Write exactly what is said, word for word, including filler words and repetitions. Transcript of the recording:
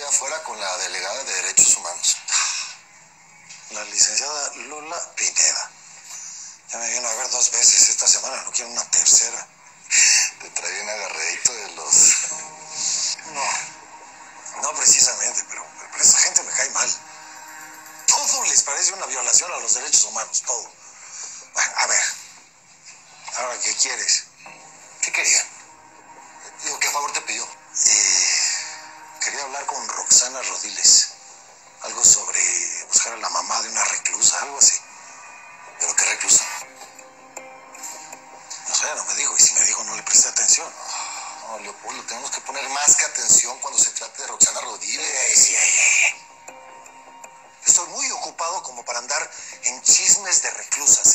allá afuera con la delegada de Derechos Humanos. La licenciada Lola Pineda. Ya me vino a ver dos veces esta semana, no quiero una tercera. Te trae bien agarradito de los... No, no precisamente, pero, pero esa gente me cae mal. Todo les parece una violación a los derechos humanos, todo. Bueno, a ver, ahora, ¿qué quieres? ¿Qué quería? Digo, ¿qué favor te pidió? Eh, quería hablar con Roxana Rodiles. Algo sobre buscar a la mamá de una reclusa, algo así. ¿Pero qué reclusa? No sé, no me dijo, y si me dijo no le presté atención. No, Leopoldo, tenemos que poner más que atención cuando se trate de Roxana Rodiles. Ey, ey, ey. Estoy muy ocupado como para andar en chismes de reclusas.